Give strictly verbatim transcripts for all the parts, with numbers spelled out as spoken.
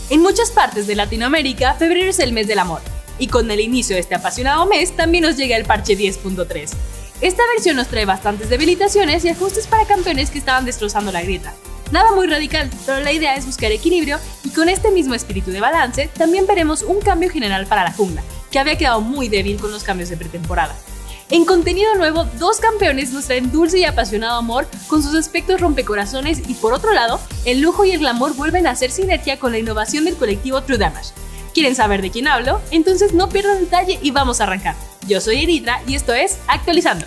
En muchas partes de Latinoamérica, febrero es el mes del amor, y con el inicio de este apasionado mes también nos llega el parche diez punto tres. Esta versión nos trae bastantes debilitaciones y ajustes para campeones que estaban destrozando la grieta. Nada muy radical, pero la idea es buscar equilibrio y con este mismo espíritu de balance también veremos un cambio general para la jungla, que había quedado muy débil con los cambios de pretemporada. En contenido nuevo, dos campeones nos traen dulce y apasionado amor con sus aspectos rompecorazones y por otro lado, el lujo y el glamour vuelven a hacer sinergia con la innovación del colectivo True Damage. ¿Quieren saber de quién hablo? Entonces no pierdan detalle y vamos a arrancar. Yo soy Eritra y esto es Actualizando.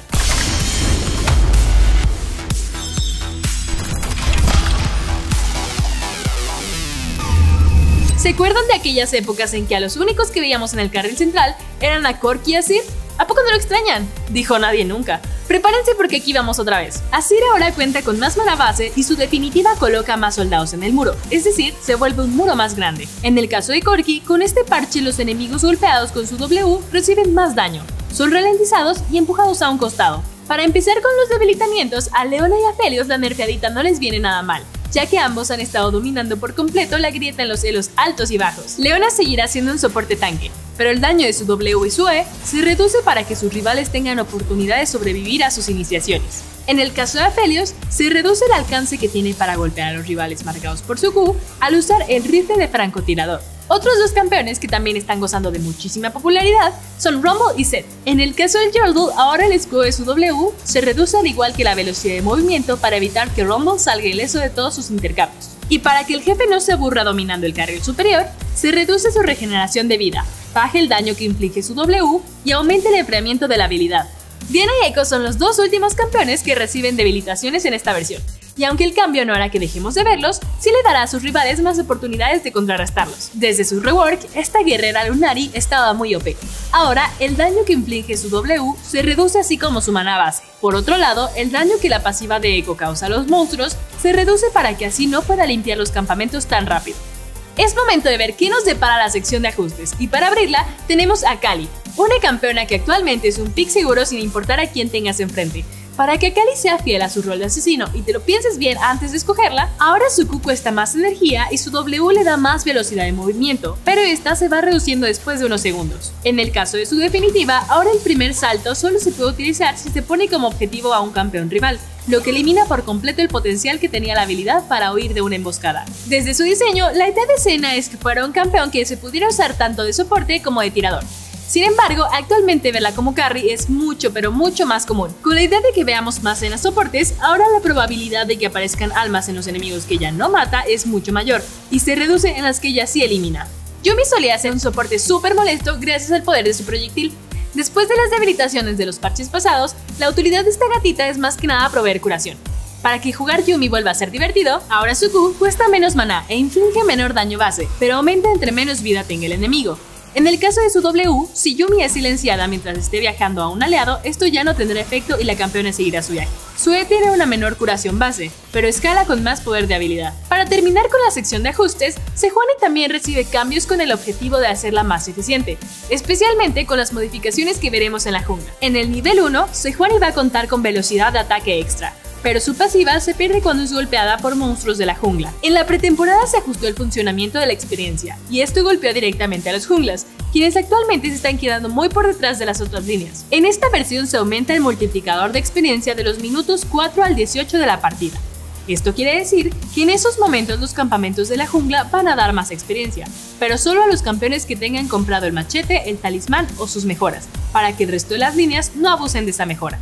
¿Se acuerdan de aquellas épocas en que a los únicos que veíamos en el carril central eran a Corki y a Azir? ¿A poco no lo extrañan? Dijo nadie nunca. Prepárense porque aquí vamos otra vez. Azir ahora cuenta con más mana base y su definitiva coloca más soldados en el muro, es decir, se vuelve un muro más grande. En el caso de Corki, con este parche los enemigos golpeados con su W reciben más daño, son ralentizados y empujados a un costado. Para empezar con los debilitamientos, a Leona y a Aphelios la nerfeadita no les viene nada mal, ya que ambos han estado dominando por completo la grieta en los elos altos y bajos. Leona seguirá siendo un soporte tanque, pero el daño de su W y su E se reduce para que sus rivales tengan oportunidad de sobrevivir a sus iniciaciones. En el caso de Aphelios, se reduce el alcance que tiene para golpear a los rivales marcados por su Q al usar el rifle de francotirador. Otros dos campeones que también están gozando de muchísima popularidad son Rumble y Zed. En el caso del Yordle, ahora el escudo de su W se reduce al igual que la velocidad de movimiento para evitar que Rumble salga ileso de todos sus intercambios. Y para que el jefe no se aburra dominando el carril superior, se reduce su regeneración de vida, baja el daño que inflige su W y aumenta el enfriamiento de la habilidad. Diana y Echo son los dos últimos campeones que reciben debilitaciones en esta versión. Y aunque el cambio no hará que dejemos de verlos, sí le dará a sus rivales más oportunidades de contrarrestarlos. Desde su rework, esta guerrera Lunari estaba muy O P. Ahora, el daño que inflige su W se reduce así como su mana base. Por otro lado, el daño que la pasiva de Echo causa a los monstruos se reduce para que así no pueda limpiar los campamentos tan rápido. Es momento de ver qué nos depara la sección de ajustes, y para abrirla tenemos a Kali, una campeona que actualmente es un pick seguro sin importar a quién tengas enfrente. Para que Kali sea fiel a su rol de asesino y te lo pienses bien antes de escogerla, ahora su Q cuesta más energía y su W le da más velocidad de movimiento, pero esta se va reduciendo después de unos segundos. En el caso de su definitiva, ahora el primer salto solo se puede utilizar si se pone como objetivo a un campeón rival, lo que elimina por completo el potencial que tenía la habilidad para huir de una emboscada. Desde su diseño, la idea de escena es que fuera un campeón que se pudiera usar tanto de soporte como de tirador. Sin embargo, actualmente verla como carry es mucho pero mucho más común. Con la idea de que veamos más en las soportes, ahora la probabilidad de que aparezcan almas en los enemigos que ella no mata es mucho mayor, y se reduce en las que ella sí elimina. Yuumi solía ser un soporte súper molesto gracias al poder de su proyectil. Después de las debilitaciones de los parches pasados, la utilidad de esta gatita es más que nada proveer curación. Para que jugar Yuumi vuelva a ser divertido, ahora su Q cuesta menos maná e inflige menor daño base, pero aumenta entre menos vida tenga el enemigo. En el caso de su W, si Yuumi es silenciada mientras esté viajando a un aliado, esto ya no tendrá efecto y la campeona seguirá su viaje. Su E tiene una menor curación base, pero escala con más poder de habilidad. Para terminar con la sección de ajustes, Sejuani también recibe cambios con el objetivo de hacerla más eficiente, especialmente con las modificaciones que veremos en la jungla. En el nivel uno, Sejuani va a contar con velocidad de ataque extra, pero su pasiva se pierde cuando es golpeada por monstruos de la jungla. En la pretemporada se ajustó el funcionamiento de la experiencia, y esto golpeó directamente a los junglas, quienes actualmente se están quedando muy por detrás de las otras líneas. En esta versión se aumenta el multiplicador de experiencia de los minutos cuatro al dieciocho de la partida. Esto quiere decir que en esos momentos los campamentos de la jungla van a dar más experiencia, pero solo a los campeones que tengan comprado el machete, el talismán o sus mejoras, para que el resto de las líneas no abusen de esa mejora.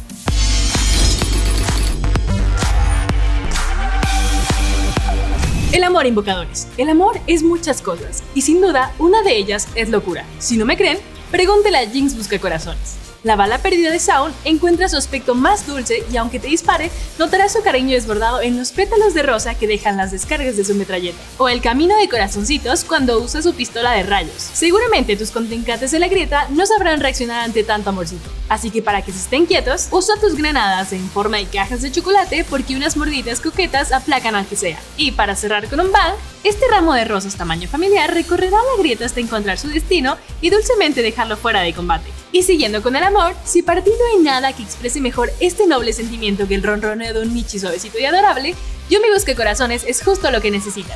El amor, invocadores. El amor es muchas cosas, y sin duda, una de ellas es locura. Si no me creen, pregúntele a Jinx Buscacorazones. La bala perdida de Zaun encuentra su aspecto más dulce y aunque te dispare, notarás su cariño desbordado en los pétalos de rosa que dejan las descargas de su metralleta. O el camino de corazoncitos cuando usa su pistola de rayos. Seguramente tus contrincantes en la grieta no sabrán reaccionar ante tanto amorcito. Así que para que se estén quietos, usa tus granadas en forma de cajas de chocolate porque unas mordidas coquetas aplacan al que sea. Y para cerrar con un bang, este ramo de rosas tamaño familiar recorrerá la grieta hasta encontrar su destino y dulcemente dejarlo fuera de combate. Y siguiendo con el amor, si para ti no hay nada que exprese mejor este noble sentimiento que el ronroneo de un Michi suavecito y adorable, Yuumi Buscacorazones es justo lo que necesitas.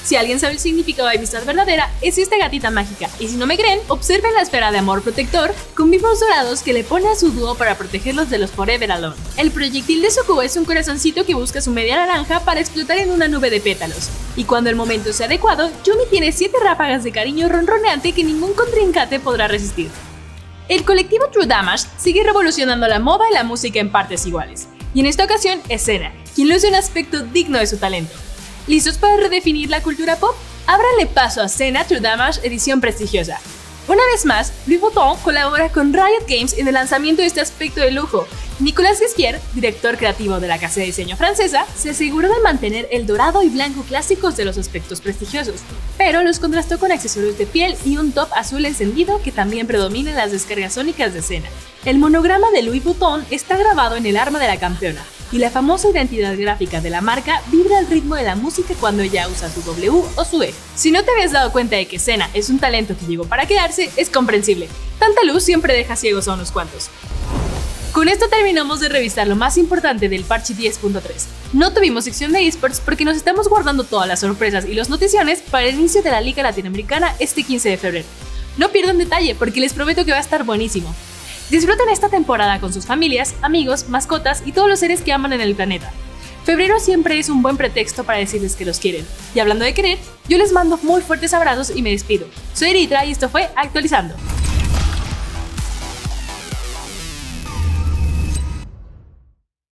Si alguien sabe el significado de amistad verdadera, es esta gatita mágica, y si no me creen, observen la esfera de amor protector con vivos dorados que le pone a su dúo para protegerlos de los Forever Alone. El proyectil de Sukubo es un corazoncito que busca su media naranja para explotar en una nube de pétalos, y cuando el momento sea adecuado, Yumi tiene siete ráfagas de cariño ronroneante que ningún contrincante podrá resistir. El colectivo True Damage sigue revolucionando la moda y la música en partes iguales, y en esta ocasión es Sena, quien luce un aspecto digno de su talento. ¿Listos para redefinir la cultura pop? Ábranle paso a Sena True Damage edición prestigiosa. Una vez más, Louis Vuitton colabora con Riot Games en el lanzamiento de este aspecto de lujo. Nicolas Ghesquière, director creativo de la casa de diseño francesa, se aseguró de mantener el dorado y blanco clásicos de los aspectos prestigiosos, pero los contrastó con accesorios de piel y un top azul encendido que también predomina en las descargas sónicas de Sena. El monograma de Louis Vuitton está grabado en el arma de la campeona, y la famosa identidad gráfica de la marca vibra al ritmo de la música cuando ella usa su W o su E. Si no te habías dado cuenta de que Sena es un talento que llegó para quedarse, es comprensible. Tanta luz siempre deja ciegos a unos cuantos. Con esto terminamos de revisar lo más importante del parche diez punto tres. No tuvimos sección de esports porque nos estamos guardando todas las sorpresas y las noticiones para el inicio de la Liga Latinoamericana este quince de febrero. No pierdan detalle porque les prometo que va a estar buenísimo. Disfruten esta temporada con sus familias, amigos, mascotas y todos los seres que aman en el planeta. Febrero siempre es un buen pretexto para decirles que los quieren. Y hablando de querer, yo les mando muy fuertes abrazos y me despido. Soy Eritra y esto fue Actualizando.